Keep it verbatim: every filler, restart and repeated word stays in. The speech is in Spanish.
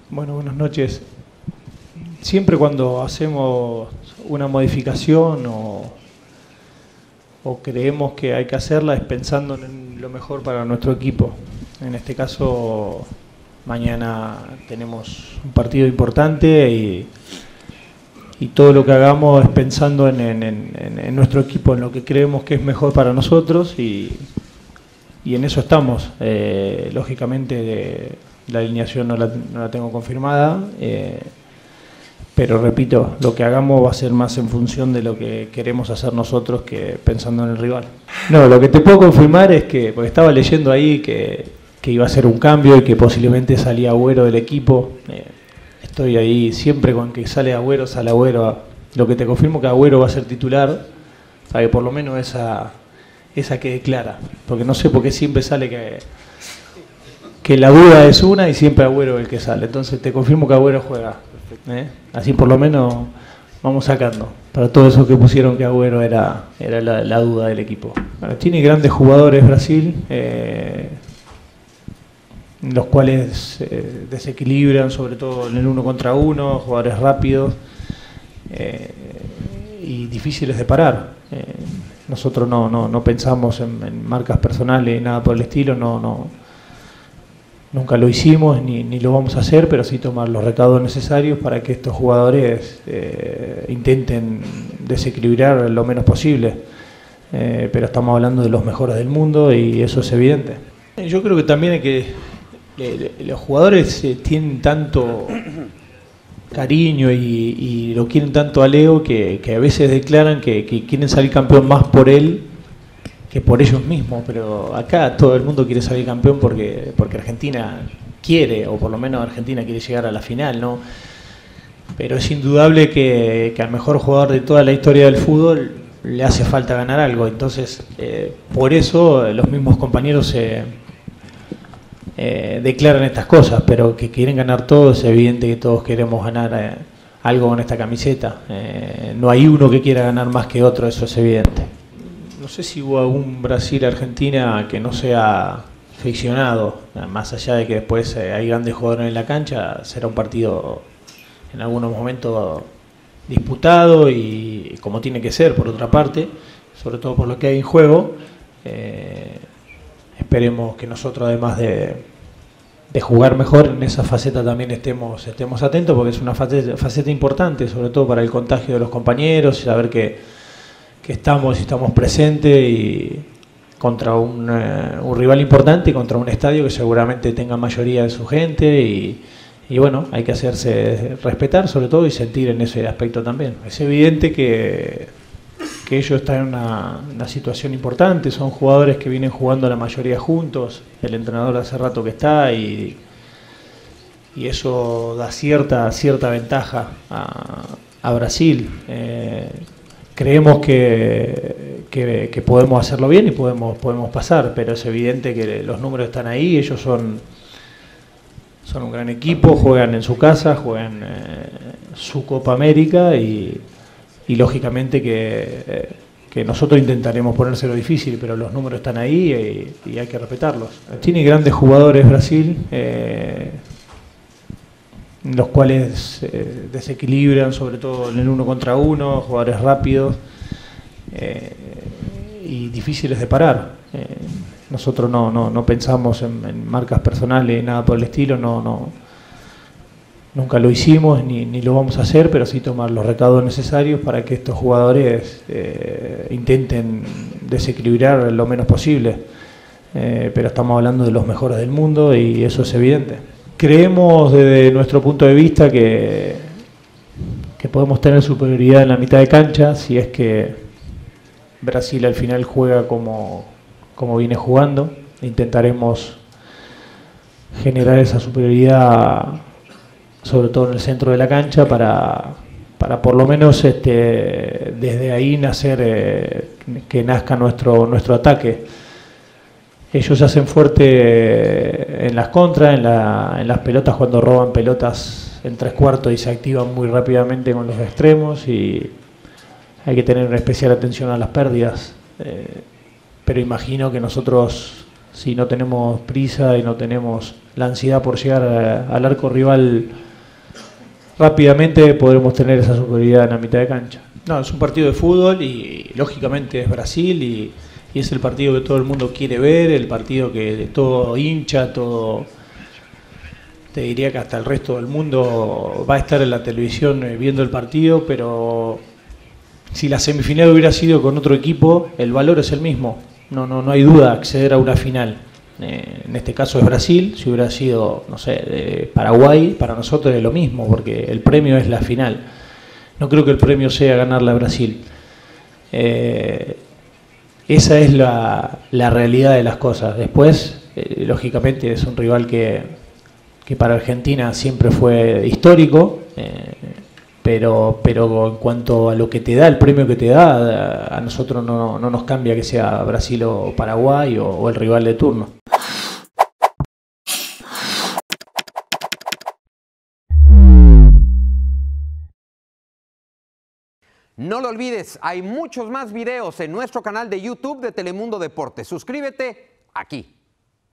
Bueno, buenas noches. Siempre cuando hacemos una modificación o, o creemos que hay que hacerla es pensando en lo mejor para nuestro equipo. En este caso, mañana tenemos un partido importante y, y todo lo que hagamos es pensando en, en, en, en nuestro equipo, en lo que creemos que es mejor para nosotros y, y en eso estamos. Eh, lógicamente, de, la alineación no la, no la tengo confirmada, eh, pero repito, lo que hagamos va a ser más en función de lo que queremos hacer nosotros que pensando en el rival. No, lo que te puedo confirmar es que, porque estaba leyendo ahí que, que iba a ser un cambio y que posiblemente salía Agüero del equipo, eh, estoy ahí siempre con que sale Agüero, sale Agüero. Lo que te confirmo que Agüero va a ser titular, para que por lo menos esa, esa quede clara, porque no sé por qué siempre sale que... que la duda es una y siempre Agüero es el que sale. Entonces te confirmo que Agüero juega. ¿eh? Así por lo menos vamos sacando. Para todos esos que pusieron que Agüero era, era la, la duda del equipo. Bueno, tiene grandes jugadores Brasil, eh, los cuales eh, desequilibran, sobre todo en el uno contra uno, jugadores rápidos eh, y difíciles de parar. Eh, nosotros no, no, no pensamos en, en marcas personales, nada por el estilo, no... no Nunca lo hicimos ni, ni lo vamos a hacer, pero sí tomar los recaudos necesarios para que estos jugadores eh, intenten desequilibrar lo menos posible. Eh, pero estamos hablando de los mejores del mundo y eso es evidente. Yo creo que también hay que eh, los jugadores eh, tienen tanto cariño y, y lo quieren tanto a Leo que, que a veces declaran que, que quieren salir campeón más por él que por ellos mismos, pero acá todo el mundo quiere salir campeón porque, porque Argentina quiere, o por lo menos Argentina quiere llegar a la final, ¿no? Pero es indudable que, que al mejor jugador de toda la historia del fútbol le hace falta ganar algo, entonces eh, por eso los mismos compañeros se eh, declaran estas cosas, pero que quieren ganar todo, es evidente que todos queremos ganar eh, algo con esta camiseta, eh, no hay uno que quiera ganar más que otro, eso es evidente. No sé si hubo algún Brasil-Argentina que no sea ficcionado, más allá de que después hay grandes jugadores en la cancha, será un partido en algunos momentos disputado y como tiene que ser, por otra parte, sobre todo por lo que hay en juego. Eh, esperemos que nosotros, además de, de jugar mejor, en esa faceta también estemos, estemos atentos, porque es una faceta, faceta importante, sobre todo para el contagio de los compañeros, saber que que estamos y estamos presentes y contra un, uh, un rival importante y contra un estadio que seguramente tenga mayoría de su gente y, y bueno, hay que hacerse respetar sobre todo y sentir en ese aspecto también. Es evidente que, que ellos están en una, una situación importante, son jugadores que vienen jugando la mayoría juntos, el entrenador hace rato que está y, y eso da cierta, cierta ventaja a, a Brasil. Eh, Creemos que, que, que podemos hacerlo bien y podemos, podemos pasar, pero es evidente que los números están ahí, ellos son, son un gran equipo, juegan en su casa, juegan eh, su Copa América y, y lógicamente que, eh, que nosotros intentaremos ponérselo difícil, pero los números están ahí y, y hay que respetarlos. Tiene grandes jugadores Brasil, eh, los cuales eh, desequilibran, sobre todo en el uno contra uno, jugadores rápidos eh, y difíciles de parar. Eh, nosotros no, no, no pensamos en, en marcas personales, nada por el estilo, no, no, nunca lo hicimos ni, ni lo vamos a hacer, pero sí tomar los recaudos necesarios para que estos jugadores eh, intenten desequilibrar lo menos posible. Eh, pero estamos hablando de los mejores del mundo y eso es evidente. Creemos desde nuestro punto de vista que, que podemos tener superioridad en la mitad de cancha si es que Brasil al final juega como, como viene jugando. Intentaremos generar esa superioridad sobre todo en el centro de la cancha para, para por lo menos este, desde ahí nacer, eh, que nazca nuestro, nuestro ataque. Ellos se hacen fuerte en las contras, en, la, en las pelotas cuando roban pelotas en tres cuartos y se activan muy rápidamente con los extremos y hay que tener una especial atención a las pérdidas. Eh, pero imagino que nosotros si no tenemos prisa y no tenemos la ansiedad por llegar a, al arco rival rápidamente, podremos tener esa superioridad en la mitad de cancha. No, es un partido de fútbol y lógicamente es Brasil y, y es el partido que todo el mundo quiere ver, el partido que todo hincha, todo, te diría que hasta el resto del mundo va a estar en la televisión viendo el partido, pero si la semifinal hubiera sido con otro equipo, el valor es el mismo. No, no, no hay duda acceder a una final. Eh, en este caso es Brasil, si hubiera sido, no sé, de Paraguay, para nosotros es lo mismo, porque el premio es la final. No creo que el premio sea ganarle a Brasil. Eh, esa es la, la realidad de las cosas. Después, eh, lógicamente, es un rival que, que para Argentina siempre fue histórico, eh, pero, pero en cuanto a lo que te da, el premio que te da, a nosotros no, no nos cambia que sea Brasil o Paraguay o, o el rival de turno. No lo olvides, hay muchos más videos en nuestro canal de YouTube de Telemundo Deportes. Suscríbete aquí.